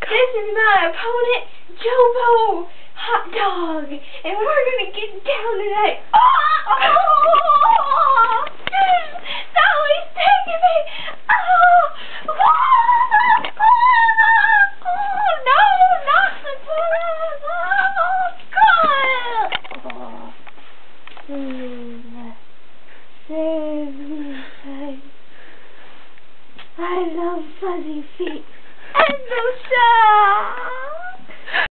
This is my opponent, Jobo Hot Dog, and we're gonna get down tonight. Oh! No, he's taking me. Oh! No, not the pull-up. Oh, God. Save me, save. I love fuzzy feet and no socks.